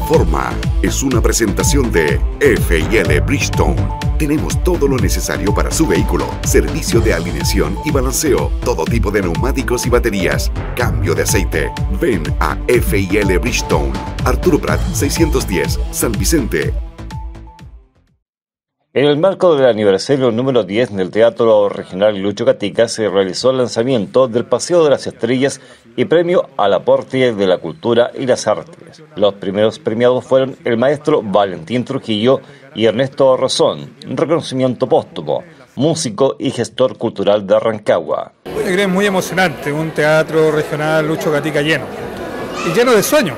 informa. Es una presentación de F&L Bridgestone. Tenemos todo lo necesario para su vehículo. Servicio de alineación y balanceo. Todo tipo de neumáticos y baterías. Cambio de aceite. Ven a F&L Bridgestone. Arturo Prat 610, San Vicente. En el marco del aniversario número 10 del Teatro Regional Lucho Gatica se realizó el lanzamiento del Paseo de las Estrellas y premio al aporte de la cultura y las artes. Los primeros premiados fueron el maestro Valentín Trujillo y Ernesto Rosón, un reconocimiento póstumo, músico y gestor cultural de Rancagua. Es muy emocionante, un Teatro Regional Lucho Gatica lleno, y lleno de sueños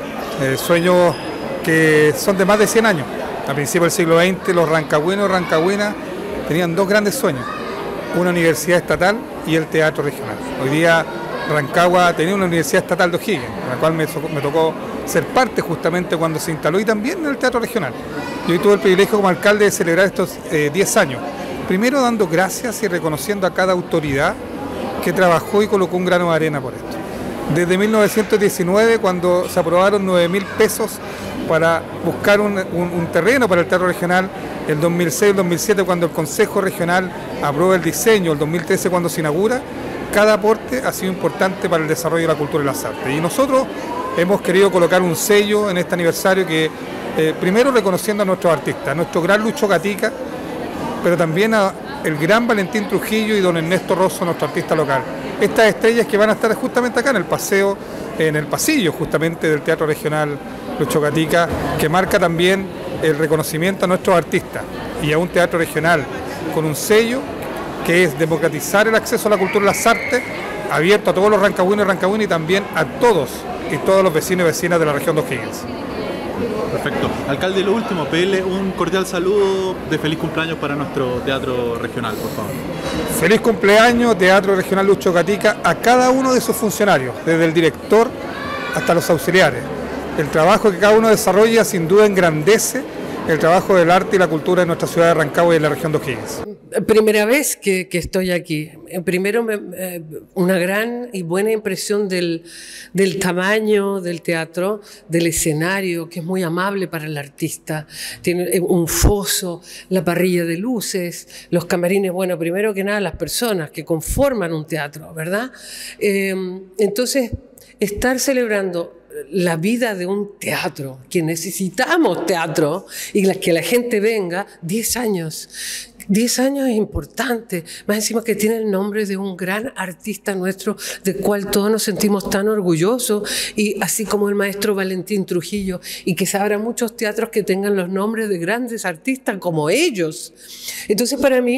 que son de más de 100 años. A principios del siglo XX, los rancagüinos y rancagüinas tenían dos grandes sueños: una universidad estatal y el teatro regional. Hoy día Rancagua tenía una universidad estatal de O'Higgins, en la cual me tocó ser parte justamente cuando se instaló, y también en el teatro regional. Yo hoy tuve el privilegio como alcalde de celebrar estos 10 años, primero dando gracias y reconociendo a cada autoridad que trabajó y colocó un grano de arena por esto. Desde 1919, cuando se aprobaron 9.000 pesos para buscar un terreno para el teatro regional, el 2006, el 2007 cuando el Consejo Regional aprobó el diseño, el 2013 cuando se inaugura, cada aporte ha sido importante para el desarrollo de la cultura y las artes. Y nosotros hemos querido colocar un sello en este aniversario que, primero reconociendo a nuestros artistas, a nuestro gran Lucho Gatica, pero también al gran Valentín Trujillo y don Ernesto Rosso, nuestro artista local. Estas estrellas que van a estar justamente acá en el paseo, en el pasillo justamente del Teatro Regional Lucho Gatica, que marca también el reconocimiento a nuestros artistas y a un teatro regional con un sello que es democratizar el acceso a la cultura y las artes, abierto a todos los rancagüinos y rancagüinas y también a todos y todos los vecinos y vecinas de la región de O'Higgins. Perfecto. Alcalde, lo último, pedirle un cordial saludo de feliz cumpleaños para nuestro teatro regional, por favor. Feliz cumpleaños, Teatro Regional Lucho Gatica, a cada uno de sus funcionarios, desde el director hasta los auxiliares. El trabajo que cada uno desarrolla sin duda engrandece el trabajo del arte y la cultura de nuestra ciudad de Rancagua y de la región de O'Higgins. Primera vez que estoy aquí. Primero, una gran y buena impresión del tamaño del teatro, del escenario, que es muy amable para el artista. Tiene un foso, la parrilla de luces, los camarines, bueno, primero que nada las personas que conforman un teatro, ¿verdad? Entonces, estar celebrando la vida de un teatro, que necesitamos teatro y que la gente venga, 10 años. 10 años es importante, más encima que tiene el nombre de un gran artista nuestro, del cual todos nos sentimos tan orgullosos, y así como el maestro Valentín Trujillo, y que habrá muchos teatros que tengan los nombres de grandes artistas como ellos. Entonces, para mí,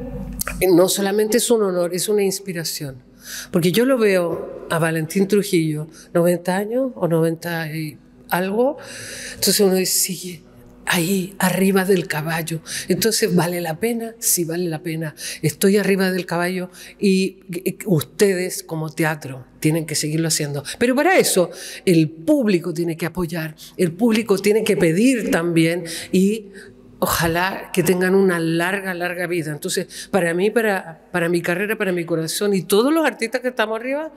no solamente es un honor, es una inspiración. Porque yo lo veo a Valentín Trujillo, 90 años o 90 y algo, entonces uno dice, sigue ahí, arriba del caballo. Entonces, ¿vale la pena? Sí, vale la pena. Estoy arriba del caballo y ustedes, como teatro, tienen que seguirlo haciendo. Pero para eso, el público tiene que apoyar, el público tiene que pedir también, y ojalá que tengan una larga vida. Entonces, para mí, para mi carrera, para mi corazón y todos los artistas que estamos arriba,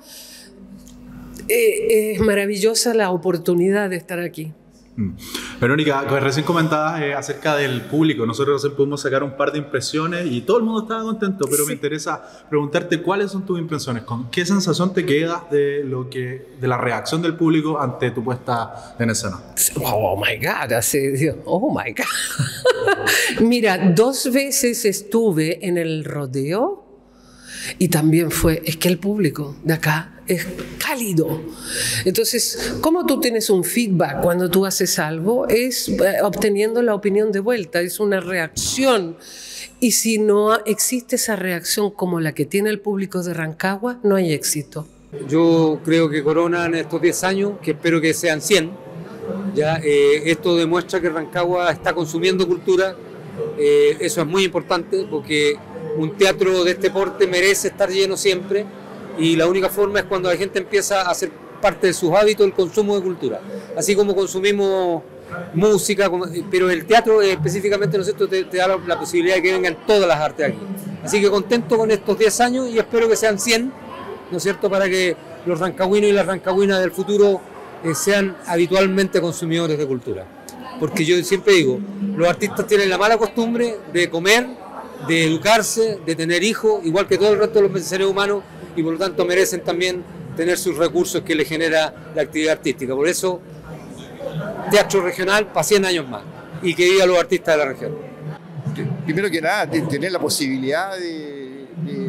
es maravillosa la oportunidad de estar aquí. Verónica, recién comentabas acerca del público. Nosotros recién pudimos sacar un par de impresiones y todo el mundo estaba contento, pero sí, me interesa preguntarte cuáles son tus impresiones, con qué sensación te quedas de la reacción del público ante tu puesta en escena. Oh my God, oh my God. Mira, 2 veces estuve en el rodeo y también es que el público de acá es cálido. Entonces, ¿cómo tú tienes un feedback cuando tú haces algo? Es obteniendo la opinión de vuelta, es una reacción. Y si no existe esa reacción como la que tiene el público de Rancagua, no hay éxito. Yo creo que coronan estos 10 años, que espero que sean 100. Esto demuestra que Rancagua está consumiendo cultura. Eso es muy importante porque un teatro de este porte merece estar lleno siempre. Y la única forma es cuando la gente empieza a hacer parte de sus hábitos el consumo de cultura. Así como consumimos música, pero el teatro específicamente, ¿no es cierto?, te da la posibilidad de que vengan todas las artes aquí. Así que contento con estos 10 años y espero que sean 100, ¿no es cierto?, para que los rancagüinos y las rancagüinas del futuro sean habitualmente consumidores de cultura. Porque yo siempre digo, los artistas tienen la mala costumbre de comer, de educarse, de tener hijos, igual que todo el resto de los seres humanos, y por lo tanto merecen también tener sus recursos que les genera la actividad artística. Por eso, teatro regional para 100 años más, y que vivan los artistas de la región. Primero que nada, tener la posibilidad de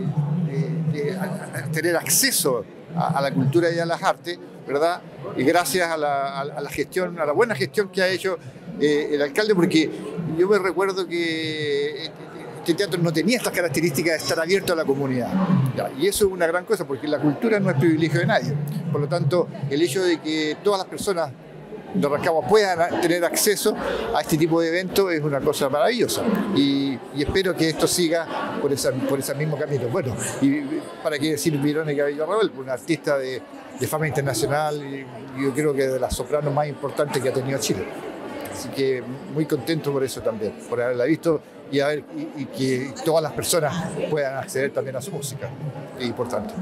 tener acceso a la cultura y a las artes, ¿verdad? Y gracias a la gestión, a la buena gestión que ha hecho el alcalde, porque yo me recuerdo que este teatro no tenía estas características de estar abierto a la comunidad. Y eso es una gran cosa, porque la cultura no es privilegio de nadie. Por lo tanto, el hecho de que todas las personas de Rancagua puedan tener acceso a este tipo de eventos es una cosa maravillosa. Y espero que esto siga por ese mismo camino. Bueno, y para qué decir Verónica Villarroel, un artista de fama internacional, y yo creo que de las sopranos más importantes que ha tenido Chile. Así que muy contento por eso también, por haberla visto y que todas las personas puedan acceder también a su música. Es importante.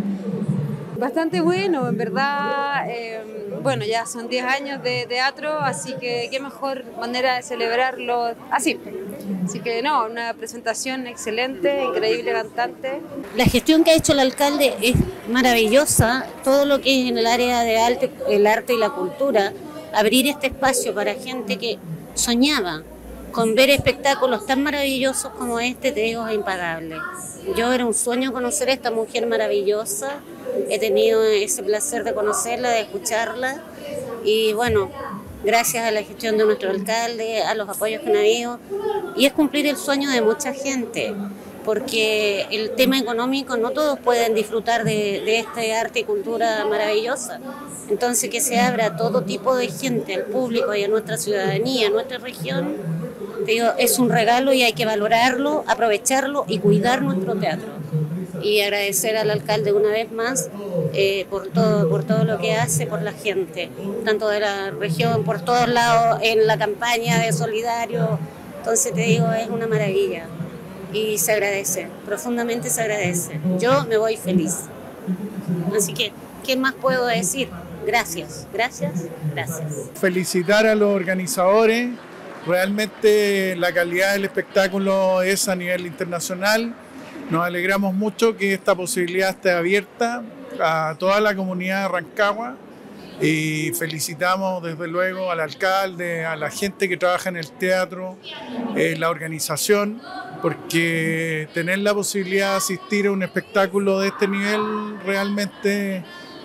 Bastante bueno, en verdad. Bueno, ya son 10 años de teatro, así que qué mejor manera de celebrarlo así. Así que no, una presentación excelente, increíble cantante. La gestión que ha hecho el alcalde es maravillosa, todo lo que es en el área de el arte y la cultura, abrir este espacio para gente que soñaba con ver espectáculos tan maravillosos como este, te digo, es impagable. Yo era un sueño conocer a esta mujer maravillosa, he tenido ese placer de conocerla, de escucharla, y bueno, gracias a la gestión de nuestro alcalde, a los apoyos que han habido, y es cumplir el sueño de mucha gente, porque el tema económico no todos pueden disfrutar de este arte y cultura maravillosa. Entonces que se abra a todo tipo de gente, al público y a nuestra ciudadanía, a nuestra región, digo, es un regalo y hay que valorarlo, aprovecharlo y cuidar nuestro teatro. Y agradecer al alcalde una vez más por todo lo que hace por la gente, tanto de la región, por todos lados, en la campaña de Solidario. Entonces te digo, es una maravilla y se agradece, profundamente se agradece. Yo me voy feliz. Así que, ¿qué más puedo decir? Gracias, gracias, gracias. Felicitar a los organizadores. Realmente la calidad del espectáculo es a nivel internacional. Nos alegramos mucho que esta posibilidad esté abierta a toda la comunidad de Rancagua y felicitamos desde luego al alcalde, a la gente que trabaja en el teatro, la organización, porque tener la posibilidad de asistir a un espectáculo de este nivel realmente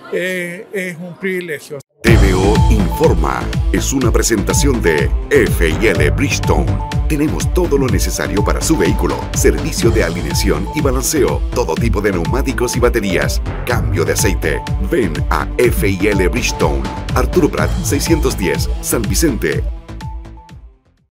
es un privilegio. TVO Informa es una presentación de F&L Bridgestone. Tenemos todo lo necesario para su vehículo, servicio de alineación y balanceo, todo tipo de neumáticos y baterías, cambio de aceite. Ven a F&L Bridgestone, Arturo Prat 610, San Vicente.